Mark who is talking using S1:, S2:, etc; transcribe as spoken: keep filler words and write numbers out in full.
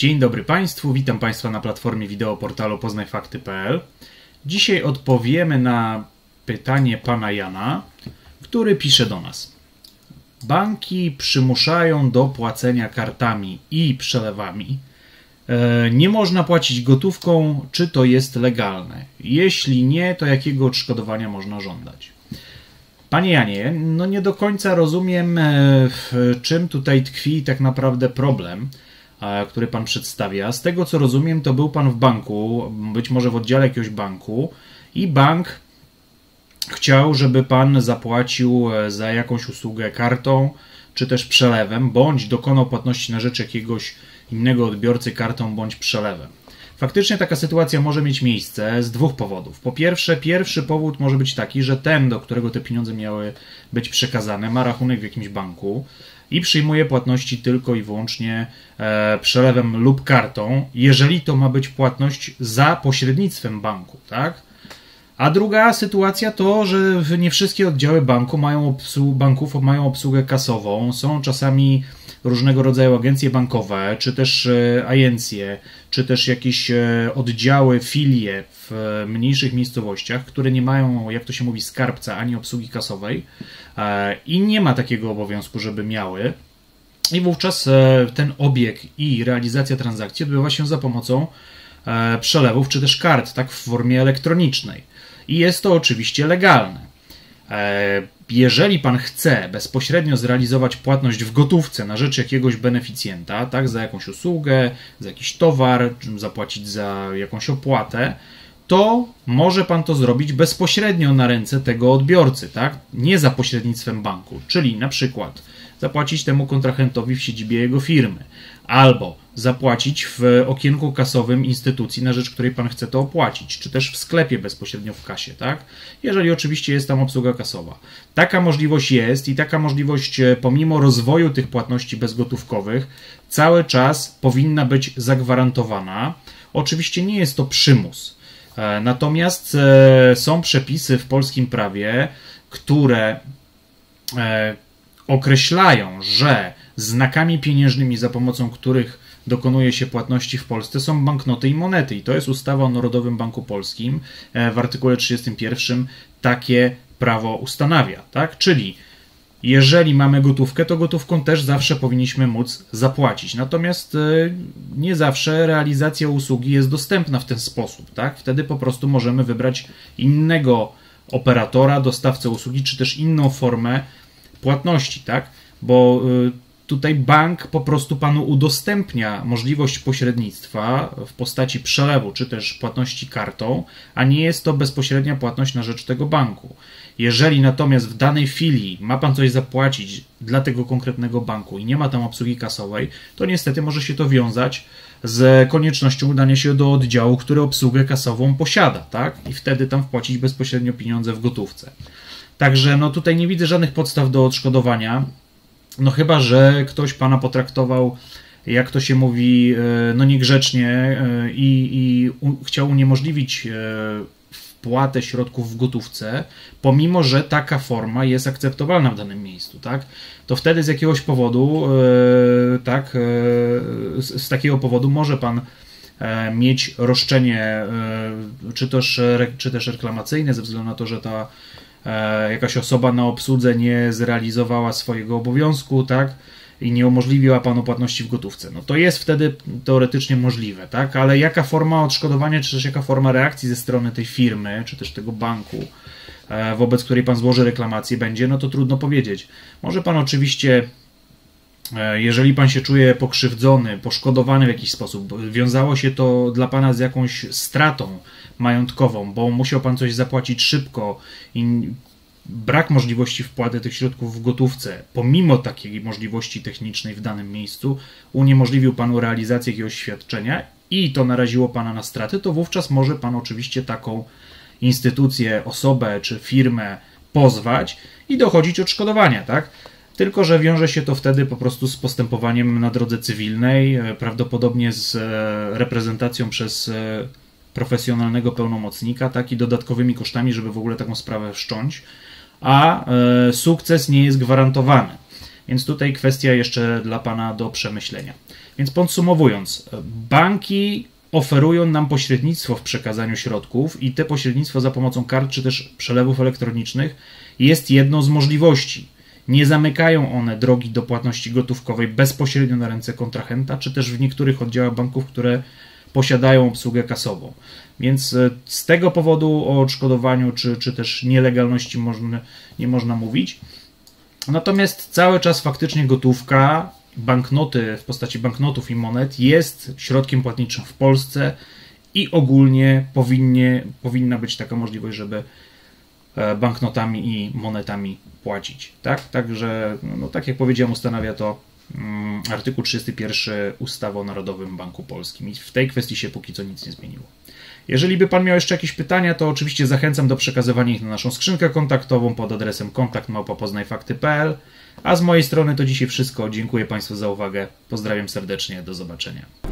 S1: Dzień dobry Państwu, witam Państwa na platformie wideo portalu poznaj fakty kropka p l. Dzisiaj odpowiemy na pytanie pana Jana, który pisze do nas. Banki przymuszają do płacenia kartami i przelewami. Nie można płacić gotówką, czy to jest legalne? Jeśli nie, to jakiego odszkodowania można żądać? Panie Janie, no nie do końca rozumiem, w czym tutaj tkwi tak naprawdę problem, który pan przedstawia. Z tego co rozumiem, to był pan w banku, być może w oddziale jakiegoś banku i bank chciał, żeby pan zapłacił za jakąś usługę kartą, czy też przelewem, bądź dokonał płatności na rzecz jakiegoś innego odbiorcy kartą bądź przelewem. Faktycznie taka sytuacja może mieć miejsce z dwóch powodów. Po pierwsze, pierwszy powód może być taki, że ten, do którego te pieniądze miały być przekazane, ma rachunek w jakimś banku i przyjmuje płatności tylko i wyłącznie e, przelewem lub kartą, jeżeli to ma być płatność za pośrednictwem banku, tak? A druga sytuacja to, że nie wszystkie oddziały banku mają obsłu- banków mają obsługę kasową. Są czasami różnego rodzaju agencje bankowe, czy też e, agencje, czy też jakieś e, oddziały, filie w mniejszych miejscowościach, które nie mają, jak to się mówi, skarbca ani obsługi kasowej e, i nie ma takiego obowiązku, żeby miały. I wówczas e, ten obieg i realizacja transakcji odbywa się za pomocą e, przelewów, czy też kart, tak w formie elektronicznej. I jest to oczywiście legalne. E, Jeżeli pan chce bezpośrednio zrealizować płatność w gotówce na rzecz jakiegoś beneficjenta, tak, za jakąś usługę, za jakiś towar, zapłacić za jakąś opłatę, to może pan to zrobić bezpośrednio na ręce tego odbiorcy, tak, nie za pośrednictwem banku, czyli na przykład zapłacić temu kontrahentowi w siedzibie jego firmy, albo zapłacić w okienku kasowym instytucji, na rzecz której pan chce to opłacić, czy też w sklepie bezpośrednio w kasie, tak? Jeżeli oczywiście jest tam obsługa kasowa. Taka możliwość jest i taka możliwość pomimo rozwoju tych płatności bezgotówkowych cały czas powinna być zagwarantowana. Oczywiście nie jest to przymus. Natomiast są przepisy w polskim prawie, które określają, że znakami pieniężnymi, za pomocą których dokonuje się płatności w Polsce, są banknoty i monety. I to jest ustawa o Narodowym Banku Polskim. W artykule trzydziestym pierwszym takie prawo ustanawia. Tak? Czyli jeżeli mamy gotówkę, to gotówką też zawsze powinniśmy móc zapłacić. Natomiast nie zawsze realizacja usługi jest dostępna w ten sposób. Tak? Wtedy po prostu możemy wybrać innego operatora, dostawcę usługi, czy też inną formę płatności, tak? Bo tutaj bank po prostu panu udostępnia możliwość pośrednictwa w postaci przelewu, czy też płatności kartą, a nie jest to bezpośrednia płatność na rzecz tego banku. Jeżeli natomiast w danej chwili ma pan coś zapłacić dla tego konkretnego banku i nie ma tam obsługi kasowej, to niestety może się to wiązać z koniecznością udania się do oddziału, który obsługę kasową posiada, tak? I wtedy tam wpłacić bezpośrednio pieniądze w gotówce. Także no tutaj nie widzę żadnych podstaw do odszkodowania, no chyba że ktoś pana potraktował, jak to się mówi, no niegrzecznie i, i u, chciał uniemożliwić wpłatę środków w gotówce, pomimo że taka forma jest akceptowalna w danym miejscu, tak? To wtedy z jakiegoś powodu, tak, z, z takiego powodu może pan mieć roszczenie, czy też, czy też reklamacyjne, ze względu na to, że ta jakaś osoba na obsłudze nie zrealizowała swojego obowiązku, tak, i nie umożliwiła panu płatności w gotówce. No to jest wtedy teoretycznie możliwe, tak, ale jaka forma odszkodowania, czy też jaka forma reakcji ze strony tej firmy, czy też tego banku, wobec której pan złoży reklamację będzie, no to trudno powiedzieć. Może pan oczywiście, jeżeli pan się czuje pokrzywdzony, poszkodowany w jakiś sposób, wiązało się to dla pana z jakąś stratą majątkową, bo musiał pan coś zapłacić szybko i brak możliwości wpłaty tych środków w gotówce, pomimo takiej możliwości technicznej w danym miejscu, uniemożliwił panu realizację jakiegoś świadczenia i to naraziło pana na straty, to wówczas może pan oczywiście taką instytucję, osobę czy firmę pozwać i dochodzić odszkodowania, tak? Tylko że wiąże się to wtedy po prostu z postępowaniem na drodze cywilnej, prawdopodobnie z reprezentacją przez profesjonalnego pełnomocnika, tak, i dodatkowymi kosztami, żeby w ogóle taką sprawę wszcząć, a e, sukces nie jest gwarantowany. Więc tutaj kwestia jeszcze dla pana do przemyślenia. Więc podsumowując, banki oferują nam pośrednictwo w przekazaniu środków i te pośrednictwo za pomocą kart czy też przelewów elektronicznych jest jedną z możliwości. Nie zamykają one drogi do płatności gotówkowej bezpośrednio na ręce kontrahenta, czy też w niektórych oddziałach banków, które posiadają obsługę kasową. Więc z tego powodu o odszkodowaniu czy, czy też nielegalności można, nie można mówić. Natomiast cały czas faktycznie gotówka, banknoty w postaci banknotów i monet jest środkiem płatniczym w Polsce i ogólnie powinnie, powinna być taka możliwość, żeby banknotami i monetami płacić. Tak? Także, no, tak jak powiedziałem, ustanawia to um, artykuł trzydziesty pierwszy ustawy o Narodowym Banku Polskim i w tej kwestii się póki co nic nie zmieniło. Jeżeli by Pan miał jeszcze jakieś pytania, to oczywiście zachęcam do przekazywania ich na naszą skrzynkę kontaktową pod adresem kontakt małpa poznajfakty kropka p l. A z mojej strony to dzisiaj wszystko. Dziękuję Państwu za uwagę. Pozdrawiam serdecznie. Do zobaczenia.